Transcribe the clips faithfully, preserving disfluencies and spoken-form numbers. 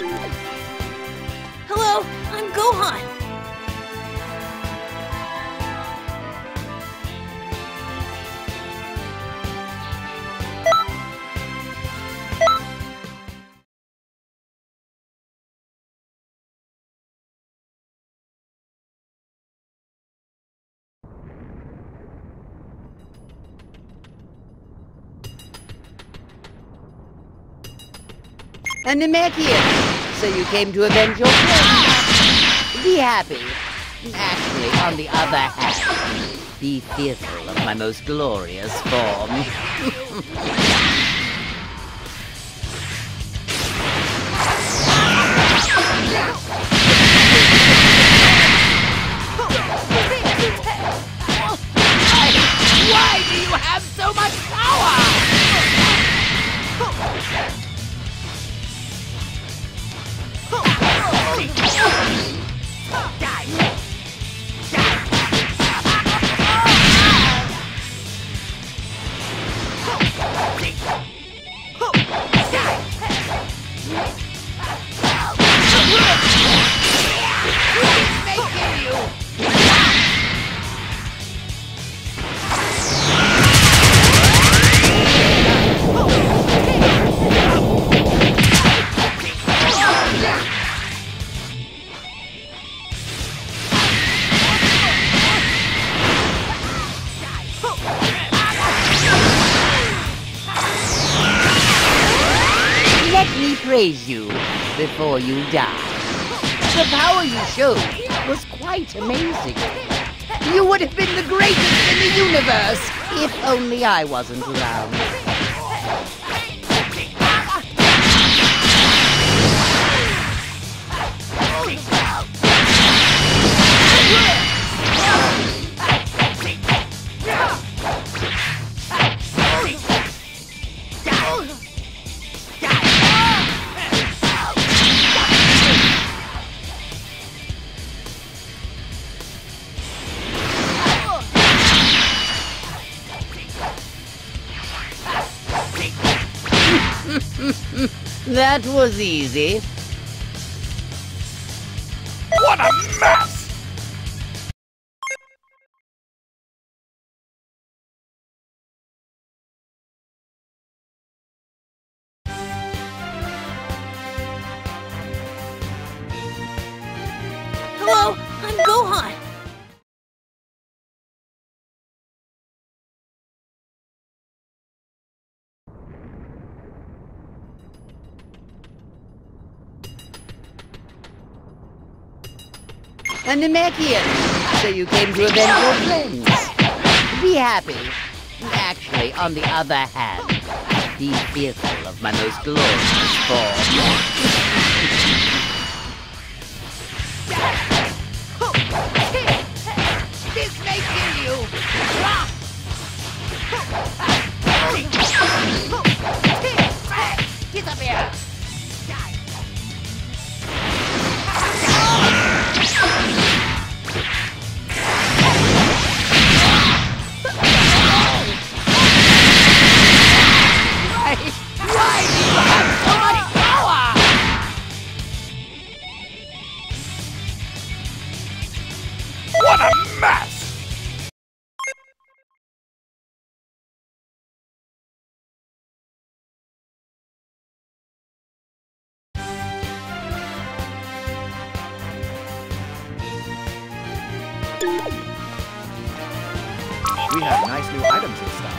Hello, I'm Gohan. And Namekian, so you came to avenge your friend. Be happy. Actually, on the other hand, be fearful of my most glorious form. Why do you have so much power? Praise you before you die. The power you showed was quite amazing. You would have been the greatest in the universe if only I wasn't around. That was easy. What a mess! Hello, I'm Gohan. And Namekian, so you came to avenge your friends. Be happy. Actually, on the other hand, be fearful of my most glorious form. This may kill you! Get up here! Why do you have so much power? What a mess! We have nice new items in stock.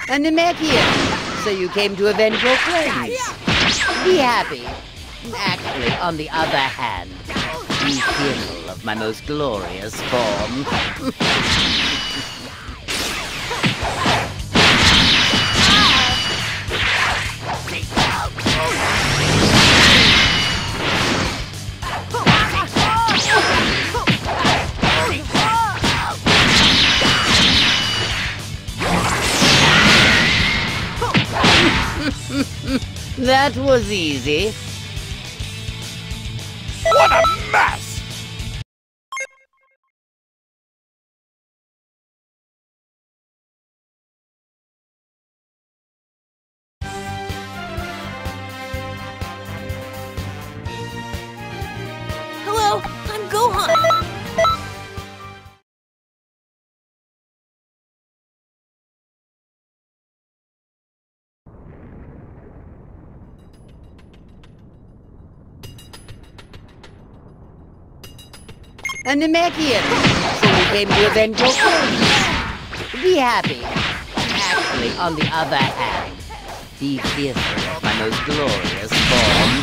A Namekian! So you came to avenge your friends. Be happy. Actually, on the other hand, be fearful of my most glorious form. That was easy. What a mess! Hello, I'm Gohan. A Namekian! So you came to avenge your friends. Be happy. Actually, on the other hand, be fearful of my most glorious form.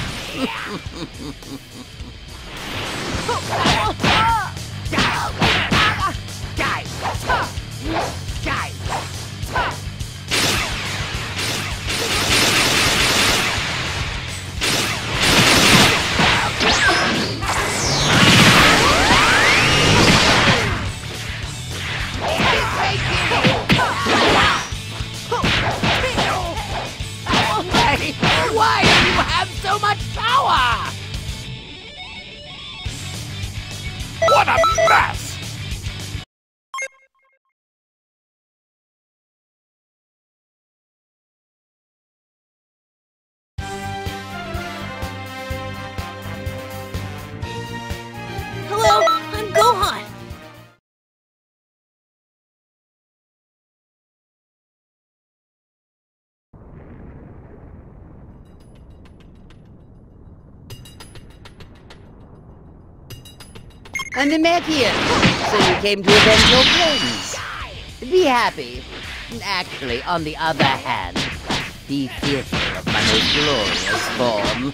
Why do you have so much power? What a mess! Hello, I'm Gohan. A Namekian! So you came to avenge your friends. Be happy. Actually, on the other hand, be fearful of my most glorious form.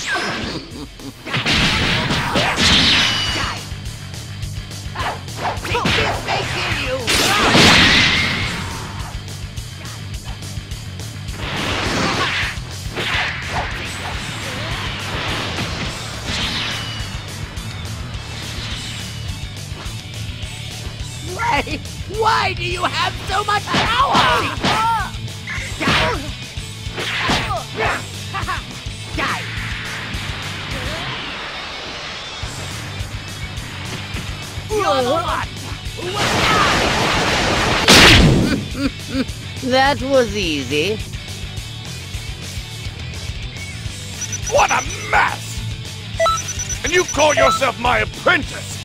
Why? Why do you have so much power? That was easy. What a mess! And you call yourself my apprentice?